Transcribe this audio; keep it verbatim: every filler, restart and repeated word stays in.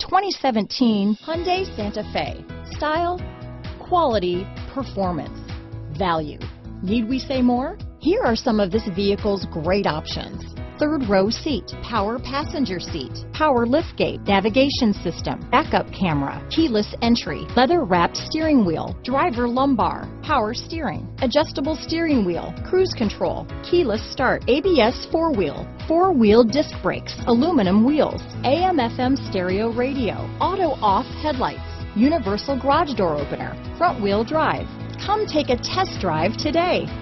twenty seventeen Hyundai Santa Fe. Style, quality, performance, value. Need we say more? Here are some of this vehicle's great options: third row seat, power passenger seat, power liftgate, navigation system, backup camera, keyless entry, leather wrapped steering wheel, driver lumbar, power steering, adjustable steering wheel, cruise control, keyless start, A B S four wheel, four wheel disc brakes, aluminum wheels, A M F M stereo radio, auto off headlights, universal garage door opener, front wheel drive. Come take a test drive today.